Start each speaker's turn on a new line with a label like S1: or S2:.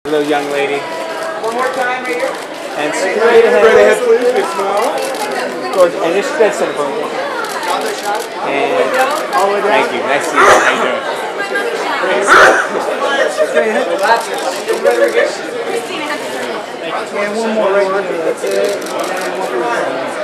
S1: Little young lady.
S2: One more time right here.
S1: And straight ahead.
S3: Straight ahead, please. Big smile.
S1: Of course, and just dead center for me. And all the way down. Thank you. Nice to see you. How you doing?
S2: Straight ahead. And one more right here. That's it. And one more.